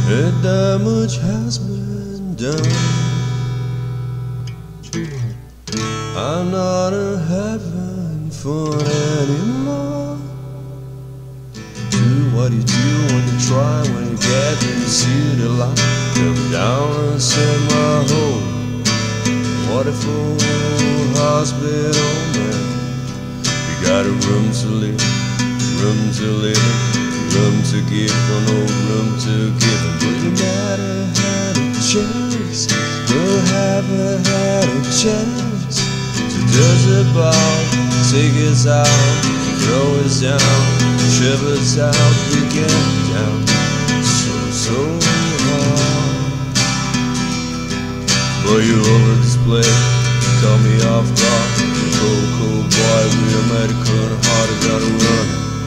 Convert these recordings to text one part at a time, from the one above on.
and damage has been done. I'm not in heaven for anymore. Do what you do when you try, when you get when you see the light. Come down and set my home. What a fool hospital man. You got a room to live, room to live in, room to give, but no room to give. But you never had a chance, you haven't had a chance to does about, take us out, throw us down, shove us out, we get down so hard. But you over display, call me off guard. Cold boy, we are medical and hard, gotta run.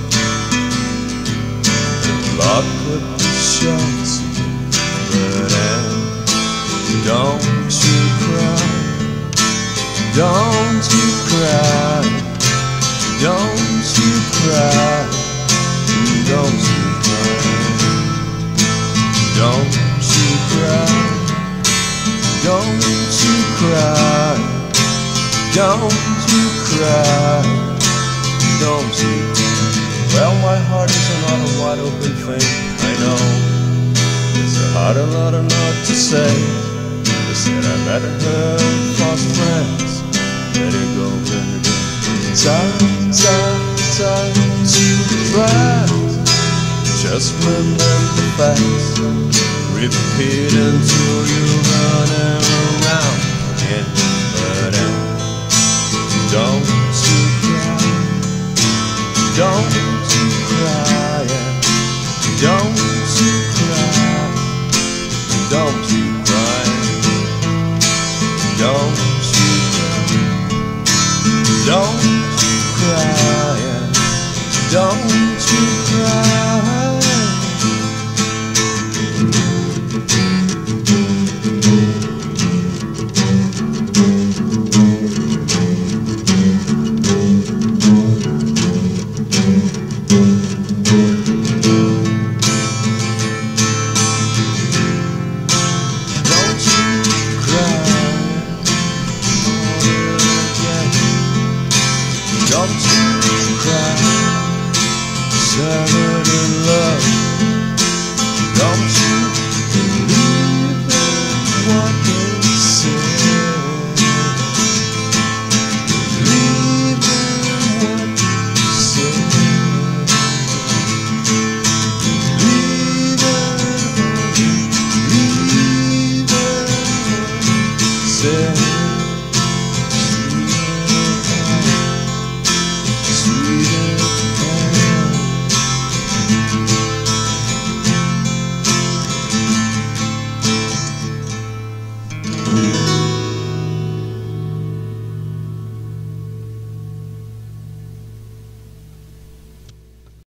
Lock up the shots, but don't you cry, don't you cry, don't you cry, don't you cry, don't you cry, don't you cry, don't you cry, don't you cry. Well, my heart is not a wide open thing, I know. It's a hard a lot of not to say. They said I better hurt lost friends. Let it go, let it go. Time to try. Just remember the facts. Repeat until you're running around again. But don't you cry, don't